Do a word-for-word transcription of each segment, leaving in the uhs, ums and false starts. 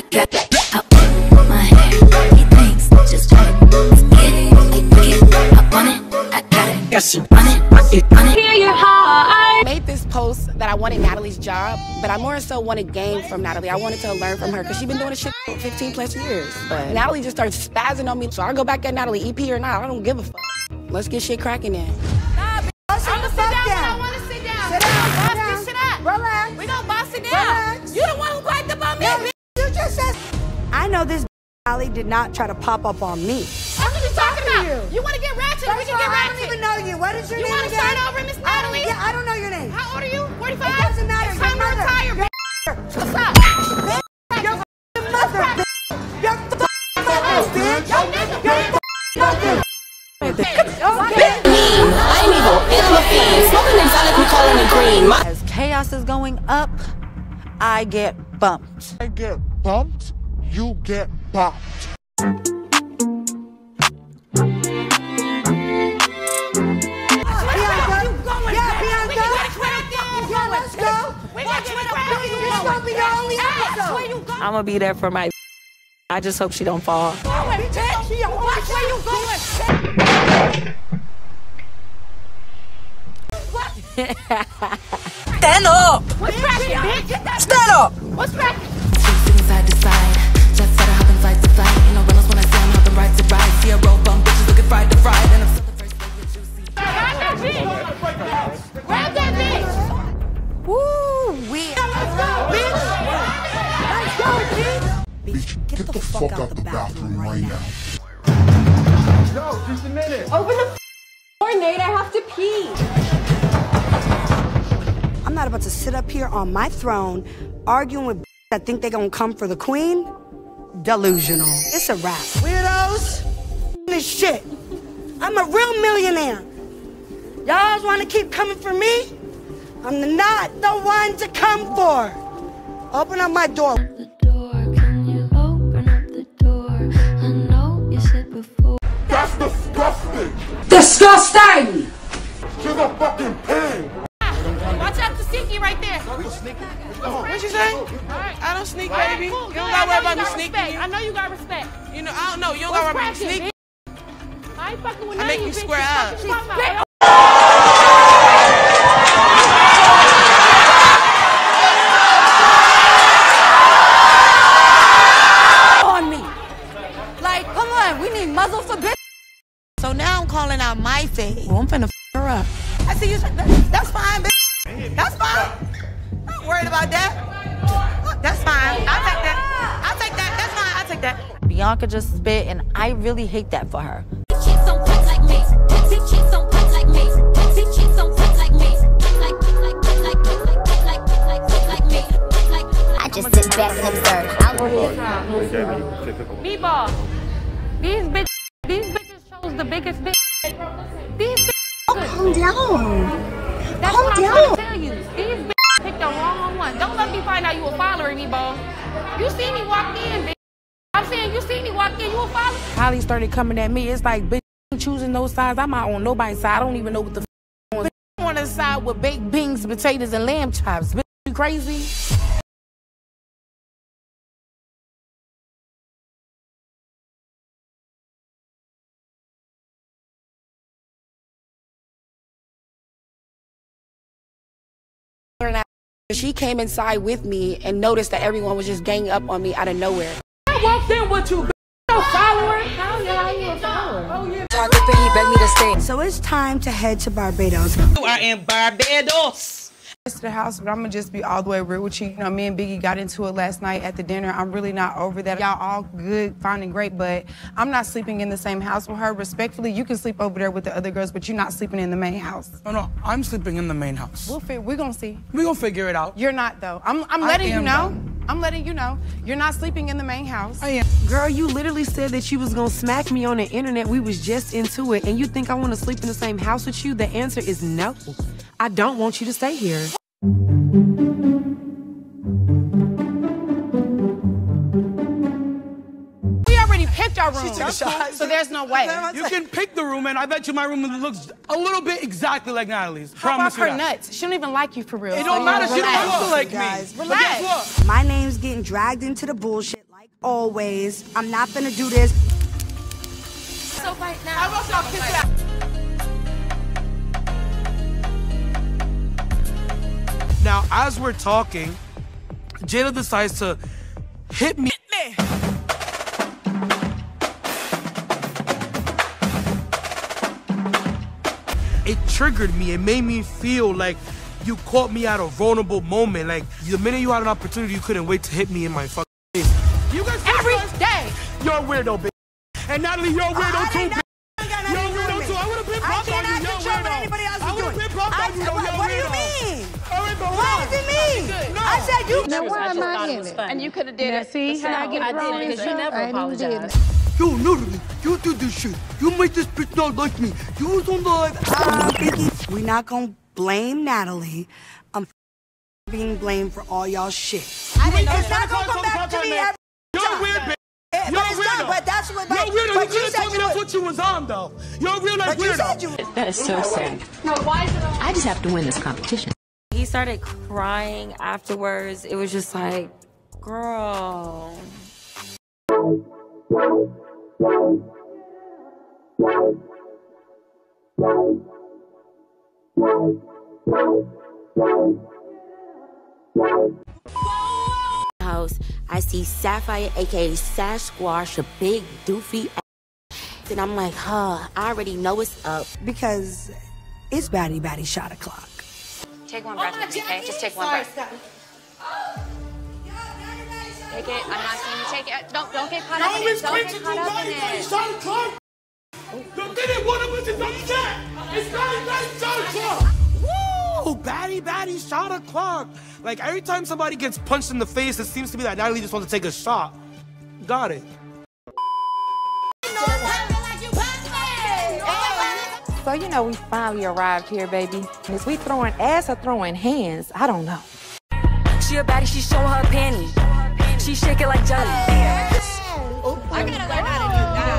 got it up my hair. He thinks just get it, get it, get it up on it. I got it, got you on it, on it, on it. Hear your heart. I made this post that I wanted Natalie's job, but I more so wanted game from Natalie. I wanted to learn from her because she's been doing this shit for fifteen plus years. But Natalie just started spazzing on me, so I go back at Natalie, E P or not. I don't give a fuck. Let's get shit cracking then. Nah, bitch. I'm gonna sit down. down. I want to sit down. Sit down. Boss this shit up. Relax. We gonna boss it down. Relax. You the one who piped up on me, no, bitch. You just said. I know this Natalie did not try to pop up on me. What are you talking about? You, you want to get ratchet? We can get ratchet. I don't even know you. What is your you name wanna again? You want to start over, Miss Natalie? I, yeah, I don't know your name. How old are you? forty-five? It doesn't matter. It's time to retire, bitch. What's up? Your mother, bitch. Your mother, bitch. Your mother. I'm evil, it's my fiend. Smoking exotic, we calling it green. My As chaos is going up, I get bumped. I get bumped, you get bopped. I'm gonna be there for my. I just hope she don't fall. Where you going? Stand up! What's cracking, bitch? Stand up! What's cracking? Sitting side to side, just started hopping flight to flight. Ain't no runners when I say I'm hopping right to right. See a roll bump, bitches looking fried to fried, and I'm still the first thing that you see. Grab that bitch! Grab that bitch! Woo! We. Let's go, bitch! Let's go, bitch! Bitch, get, get the, the fuck, fuck out the bathroom, bathroom right now. Yo, just a minute. Open the door, Nate. I have to pee. I'm not about to sit up here on my throne arguing with that think they gonna come for the queen. Delusional. It's a wrap. Weirdos. This shit. I'm a real millionaire. Y'all want to keep coming for me? I'm not the one to come for. Open up my door. The door, can you open up the door? I know you said before. That's disgusting. Disgusting! To the fucking pig. Watch out for Sneaky right there. What you say? Right. I don't sneak, right, baby. Cool. You don't gotta worry about me sneaking. I know you got respect. You know, I don't know. You don't gotta worry about me sneaking. I ain't fucking with none of you. I make you square up. On me. Like, come on, we need muzzle for bitch. So now I'm calling out my face. Well, I'm finna f her up. I see you. That's fine, bitch. That's fine. I'm not worried about that. That's fine. I'll take that. I'll take that. That's fine. I'll take that. Bianca just spit, and I really hate that for her. Chicks don't punch like me. Big chicks don't punch like me. Big chicks don't punch like me. Like, like, like, like, like, like, like me. Like, I just sit back and observe. Meatball. These bitches, these bitches chose the biggest bitch. These bitches. Calm down. That's Calm what I'm down. trying to tell you. These bitches picked the wrong one. Don't let me find out you a follower, Meatball. You see me walk in, bitch. I'm saying you see me walk in, you a follower. Holly started coming at me. It's like, bitch, I'm choosing those sides. I'm not on nobody's side. I don't even know what the f on. I'm on the side with baked beans, potatoes, and lamb chops. Bitch, you crazy? She came inside with me and noticed that everyone was just ganging up on me out of nowhere. I walked in with you, bitch. No follower. How yeah, you a follower? Oh, yeah. He begged me to stay. So it's time to head to Barbados. You are in Barbados. To the house, but I'm gonna just be all the way real with you. You know, me and Biggie got into it last night at the dinner. I'm really not over that. Y'all all good, fine and great, but I'm not sleeping in the same house with her. Respectfully, you can sleep over there with the other girls, but you're not sleeping in the main house. No, no, I'm sleeping in the main house. We'll fi we're gonna see. We're gonna figure it out. You're not though. I'm, I'm I letting you am, know. though. I'm letting you know. You're not sleeping in the main house. I am. Girl, you literally said that you was gonna smack me on the internet. We was just into it, and you think I want to sleep in the same house with you? The answer is no. I don't want you to stay here. We already picked our room, She took a shot. so there's no way. You can pick the room, and I bet you my room looks a little bit exactly like Natalie's. How about Promise you her that. nuts? She don't even like you for real. It don't matter. She don't Relax. look like Guys, me. But relax. guess what? My name's getting dragged into the bullshit like always. I'm not gonna do this. So right now. How about y'all kiss it out? Now, as we're talking, Jada decides to hit me. Hit me. It triggered me. It made me feel like you caught me at a vulnerable moment. Like, the minute you had an opportunity, you couldn't wait to hit me in my fucking face. You guys Every day. You're a weirdo, bitch. And Natalie, you're a weirdo too, bitch. You're a weirdo too. I would have been blocked on you, you're a weirdo. I would have been blocked on you, though, you're a weirdo. What do you mean? All right, but What does it mean? No. I said you. Now why am I in it? And you could have did it. See how I get I wrong did because you never apologized. Yo, Natalie, you did this shit. You made this bitch not like me. You was on the like. Uh, Biggie, we're not gonna blame Natalie. I'm being blamed for all y'all shit. I didn't know it's not gonna come back to me every You're time. weird, bitch. Yeah, You're but it's weirdo. not, but that's what. You're But, weirdo. but You could have said told me you that's would- what you was on, though. You're a real life But you weirdo. said you. That is so sad. No, why is it on? I just have to win this competition. He started crying afterwards. It was just like, girl. House, I see Sapphire, aka Sasquatch, a big doofy ass, and I'm like, huh, I already know it's up. Because it's Batty Batty shot o'clock. Take one breath with me, okay? Just take one breath. Take it. I'm not saying you take it. Don't don't get caught up in it. Don't get caught up in it. Shot o'clock. The minute one of us is upset, it's Batty Batty shot o'clock. Woo! Batty Batty shot o'clock. Like, every time somebody gets punched in the face, it seems to be that Natalie just wants to take a shot. Got it. So, you know, we finally arrived here, baby. Is we throwing ass or throwing hands? I don't know. She a baddie, she showing her panties. She shake it like jelly. I gotta learn how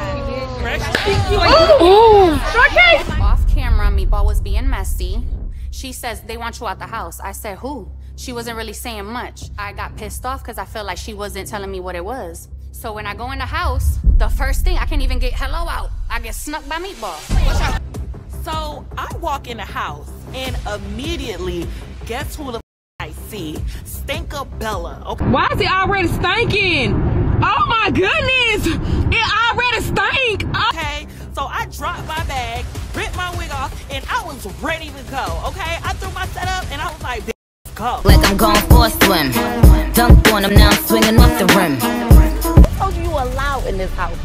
to do that. Off camera, Meatball was being messy. She says, they want you out the house. I said, who? She wasn't really saying much. I got pissed off because I felt like she wasn't telling me what it was. So when I go in the house, the first thing, I can't even get hello out. I get snuck by Meatball. What's up? So I walk in the house and immediately, guess who the f I see? Stinkabella. Okay. Why is it already stinking? Oh my goodness! It already stink! Okay, so I dropped my bag, ripped my wig off, and I was ready to go. Okay, I threw my setup and I was like, bitch, go. Like I'm going for a swim. Dunk on him, now I'm swinging off the rim. Who told you you allowed in this house?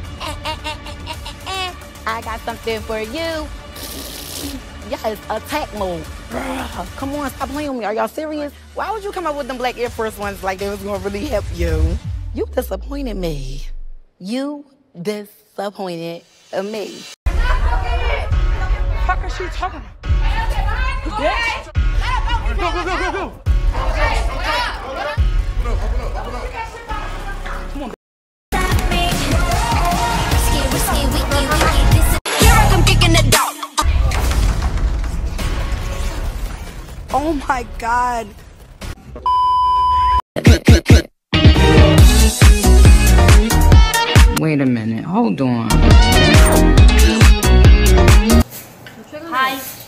I got something for you. Yes, attack mode. Come on, stop playing with me. Are y'all serious? Why would you come up with them black Air Force ones like they was gonna really help you? You disappointed me. You disappointed me. Fuck is she talking about? Bitch. Go, go, go, go, go. Come on. Here I come kicking the dog. Oh my God. Wait a minute, hold on. Hi.